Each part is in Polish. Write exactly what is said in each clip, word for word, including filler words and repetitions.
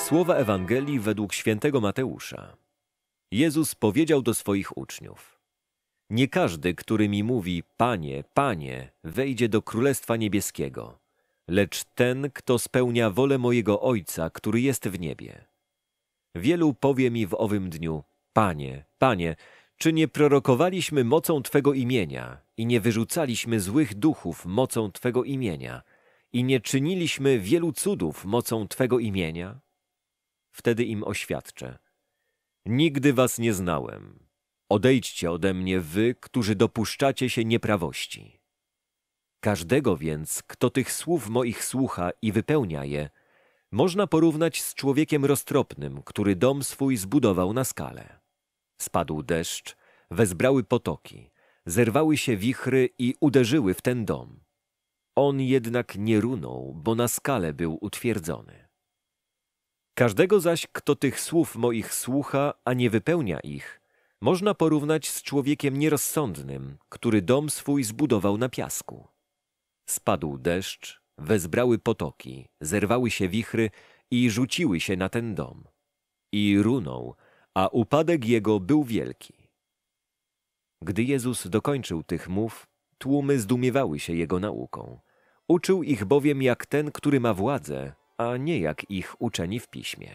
Słowa Ewangelii według świętego Mateusza. Jezus powiedział do swoich uczniów: Nie każdy, który mi mówi: Panie, Panie, wejdzie do Królestwa Niebieskiego, lecz ten, kto spełnia wolę mojego Ojca, który jest w niebie. Wielu powie mi w owym dniu: Panie, Panie, czy nie prorokowaliśmy mocą Twego imienia i nie wyrzucaliśmy złych duchów mocą Twego imienia i nie czyniliśmy wielu cudów mocą Twego imienia? Wtedy im oświadczę: Nigdy was nie znałem. Odejdźcie ode mnie wy, którzy dopuszczacie się nieprawości. Każdego więc, kto tych słów moich słucha i wypełnia je, można porównać z człowiekiem roztropnym, który dom swój zbudował na skale. Spadł deszcz, wezbrały potoki, zerwały się wichry i uderzyły w ten dom. On jednak nie runął, bo na skale był utwierdzony. Każdego zaś, kto tych słów moich słucha, a nie wypełnia ich, można porównać z człowiekiem nierozsądnym, który dom swój zbudował na piasku. Spadł deszcz, wezbrały potoki, zerwały się wichry i rzuciły się na ten dom. I runął, a upadek jego był wielki. Gdy Jezus dokończył tych mów, tłumy zdumiewały się Jego nauką. Uczył ich bowiem jak ten, który ma władzę, a nie jak ich uczeni w Piśmie.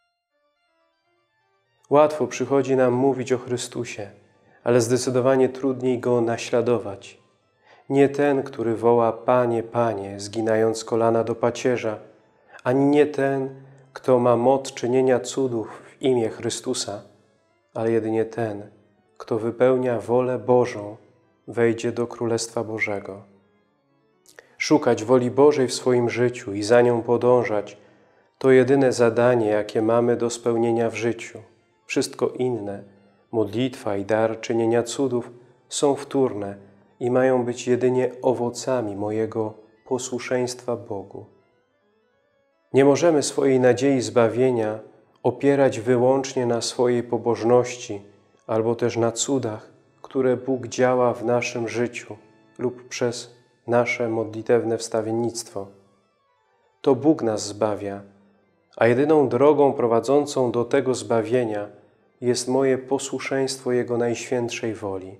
Łatwo przychodzi nam mówić o Chrystusie, ale zdecydowanie trudniej Go naśladować. Nie ten, który woła: Panie, Panie, zginając kolana do pacierza, ani nie ten, kto ma moc czynienia cudów w imię Chrystusa, ale jedynie ten, kto wypełnia wolę Bożą, wejdzie do Królestwa Bożego. Szukać woli Bożej w swoim życiu i za nią podążać to jedyne zadanie, jakie mamy do spełnienia w życiu. Wszystko inne, modlitwa i dar czynienia cudów, są wtórne i mają być jedynie owocami mojego posłuszeństwa Bogu. Nie możemy swojej nadziei zbawienia opierać wyłącznie na swojej pobożności albo też na cudach, które Bóg działa w naszym życiu lub przez nasze modlitewne wstawiennictwo. To Bóg nas zbawia, a jedyną drogą prowadzącą do tego zbawienia jest moje posłuszeństwo Jego najświętszej woli.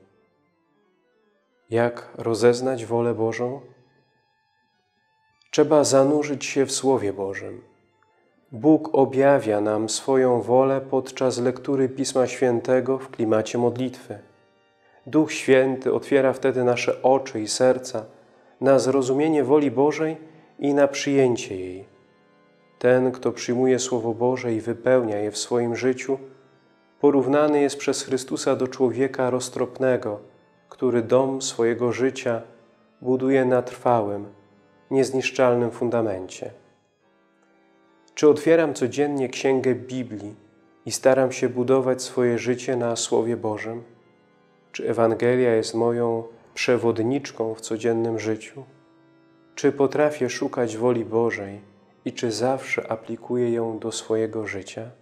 Jak rozeznać wolę Bożą? Trzeba zanurzyć się w Słowie Bożym. Bóg objawia nam swoją wolę podczas lektury Pisma Świętego w klimacie modlitwy. Duch Święty otwiera wtedy nasze oczy i serca na zrozumienie woli Bożej i na przyjęcie jej. Ten, kto przyjmuje Słowo Boże i wypełnia je w swoim życiu, porównany jest przez Chrystusa do człowieka roztropnego, który dom swojego życia buduje na trwałym, niezniszczalnym fundamencie. Czy otwieram codziennie Księgę Biblii i staram się budować swoje życie na Słowie Bożym? Czy Ewangelia jest moją przewodniczką w codziennym życiu? Czy potrafię szukać woli Bożej i czy zawsze aplikuję ją do swojego życia?